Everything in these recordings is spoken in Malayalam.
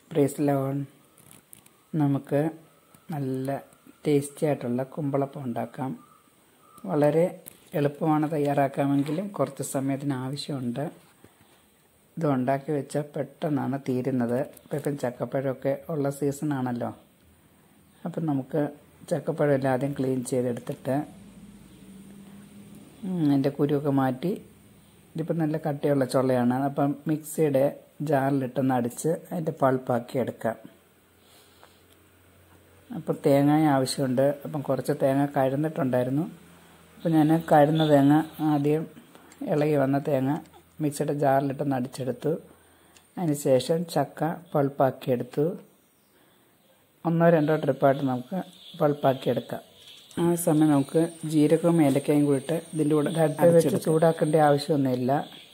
Price loan. നമുക്ക് നല്ല ടേസ്റ്റി ആയിട്ടുള്ള കുമ്പളപ്പം ഉണ്ടാക്കാം. വളരെ എളുപ്പമാണ് തയ്യാറാക്കാമെങ്കിലും കുറച്ച് സമയത്തിന് ആവശ്യമുണ്ട്. ഇത് ഉണ്ടാക്കി വെച്ചാൽ പെട്ടെന്നാണ് തീരുന്നത്. ഇപ്പം ചക്കപ്പഴമൊക്കെ ഉള്ള സീസണാണല്ലോ. അപ്പം നമുക്ക് ചക്കപ്പഴം എല്ലാം ആദ്യം ക്ലീൻ ചെയ്തെടുത്തിട്ട് അതിൻ്റെ കുരുവൊക്കെ മാറ്റി, ഇതിപ്പോൾ നല്ല കട്ടിയുള്ള ചുളയാണ്. അപ്പം മിക്സിയുടെ ജാറിലിട്ടൊന്ന് അടിച്ച് അതിൻ്റെ പൾപ്പാക്കി എടുക്കാം. അപ്പം തേങ്ങ ആവശ്യമുണ്ട്. അപ്പം കുറച്ച് തേങ്ങ കഴുന്നിട്ടുണ്ടായിരുന്നു. അപ്പം ഞാൻ കഴുന്ന തേങ്ങ ആദ്യം ഇളകി വന്ന തേങ്ങ മിക്സിയുടെ ജാറിലിട്ടൊന്ന് അടിച്ചെടുത്തു. അതിന് ശേഷം ചക്ക പൾപ്പാക്കിയെടുത്തു. 1-2 ട്രിപ്പായിട്ട് നമുക്ക് പൾപ്പാക്കിയെടുക്കാം. ആ സമയം നമുക്ക് ജീരകവും ഏലക്കയും കൂടിയിട്ട് ഇതിൻ്റെ കൂടെ അടുപ്പ് വെച്ച് ചൂടാക്കേണ്ട ആവശ്യമൊന്നുമില്ല.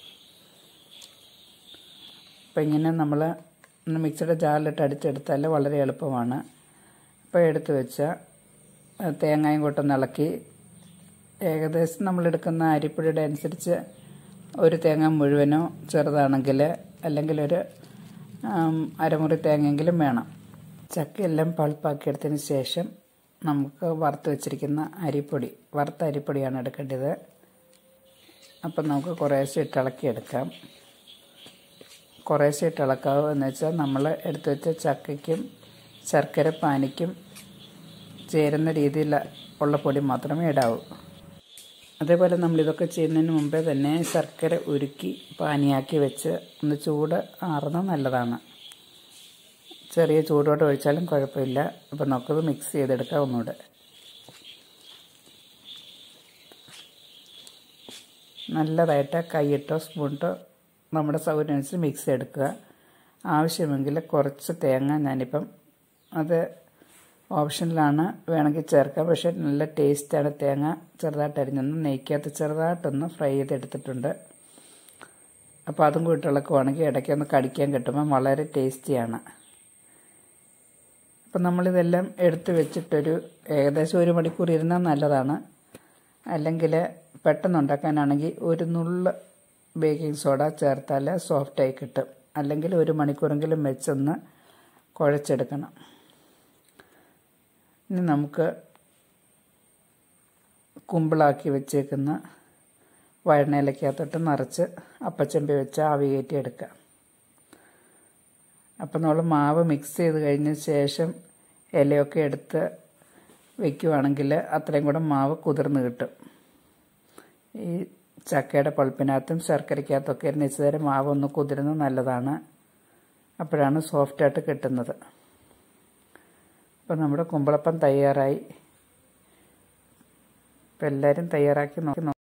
അപ്പം ഇങ്ങനെ നമ്മൾ മിക്സിയുടെ ജാറിലിട്ട് അടിച്ചെടുത്താൽ വളരെ എളുപ്പമാണ്. അപ്പോൾ എടുത്ത് വെച്ച തേങ്ങയും കൂട്ടൊന്ന് ഇളക്കി, ഏകദേശം നമ്മളെടുക്കുന്ന അരിപ്പൊടിയുടെ അനുസരിച്ച് ഒരു തേങ്ങ മുഴുവനോ ചെറുതാണെങ്കിൽ അല്ലെങ്കിൽ ഒരു അരമുറി തേങ്ങയെങ്കിലും വേണം. ചക്കയെല്ലാം പൾപ്പാക്കിയെടുത്തതിന് ശേഷം നമുക്ക് വറുത്ത് വെച്ചിരിക്കുന്ന അരിപ്പൊടി, വറുത്ത അരിപ്പൊടിയാണ് എടുക്കേണ്ടത്. അപ്പം നമുക്ക് കുറേശ്ശെ ഇട്ടിളക്കിയെടുക്കാം. കുറേശ്ശെ ഇട്ടിളക്കാവൂ എന്ന് വെച്ചാൽ നമ്മൾ എടുത്തു വെച്ച ചക്കയ്ക്കും ശർക്കര പാനിക്കും ചേരുന്ന രീതിയിൽ ഉള്ള പൊടി മാത്രമേ ഇടാവൂ. അതേപോലെ നമ്മളിതൊക്കെ ചെയ്യുന്നതിന് മുമ്പേ തന്നെ ശർക്കര ഉരുക്കി പാനിയാക്കി വെച്ച് ഒന്ന് ചൂട് ആറുന്നത് നല്ലതാണ്. ചെറിയ ചൂടോടെ ഒഴിച്ചാലും കുഴപ്പമില്ല. അപ്പം നമുക്കത് മിക്സ് ചെയ്തെടുക്കാം. ഒന്നുകൂടെ നല്ലതായിട്ട് കൈയിട്ടോ സ്പൂണിട്ടോ നമ്മുടെ സൗകര്യമനുസരിച്ച് മിക്സ് എടുക്കുക. ആവശ്യമെങ്കിൽ കുറച്ച് തേങ്ങ, ഞാനിപ്പം അത് ഓപ്ഷനിലാണ്, വേണമെങ്കിൽ ചേർക്കാം. പക്ഷേ നല്ല ടേസ്റ്റാണ്. തേങ്ങ ചെറുതായിട്ട് അരിഞ്ഞൊന്ന് നെയ്ക്കകത്ത് ചെറുതായിട്ടൊന്ന് ഫ്രൈ ചെയ്തെടുത്തിട്ടുണ്ട്. അപ്പോൾ അതും കൂടി ഇളക്കുവാണെങ്കിൽ ഇടയ്ക്കൊന്ന് കടിക്കാൻ കിട്ടുമ്പോൾ വളരെ ടേസ്റ്റിയാണ്. അപ്പം നമ്മളിതെല്ലാം എടുത്ത് വെച്ചിട്ടൊരു ഏകദേശം 1 മണിക്കൂർ ഇരുന്നാൽ നല്ലതാണ്. അല്ലെങ്കിൽ പെട്ടെന്ന് ഉണ്ടാക്കാനാണെങ്കിൽ ഒരു നുള്ള് ബേക്കിംഗ് സോഡ ചേർത്താൽ സോഫ്റ്റായി കിട്ടും. അല്ലെങ്കിൽ 1 മണിക്കൂറെങ്കിലും വെച്ചൊന്ന് കുഴച്ചെടുക്കണം. ഇനി നമുക്ക് കുമ്പിളാക്കി വെച്ചേക്കുന്ന വഴണയിലക്കകത്തോട്ട് നിറച്ച് അപ്പച്ചമ്പി വെച്ച് ആവി കയറ്റിയെടുക്കാം. അപ്പം നമ്മൾ മാവ് മിക്സ് ചെയ്ത് കഴിഞ്ഞ ശേഷം ഇലയൊക്കെ എടുത്ത് വയ്ക്കുവാണെങ്കിൽ അത്രയും കൂടെ മാവ് കുതിർന്ന് കിട്ടും. ഈ ചക്കയുടെ പൾപ്പിനകത്തും ശർക്കരയ്ക്കകത്തൊക്കെ നിശ്ചിതരം മാവ് ഒന്ന് കുതിരുന്നത് നല്ലതാണ്. അപ്പോഴാണ് സോഫ്റ്റായിട്ട് കിട്ടുന്നത്. അപ്പം നമ്മുടെ കുമ്പളപ്പം തയ്യാറായി. ഇപ്പം എല്ലാവരും തയ്യാറാക്കി നോക്കി.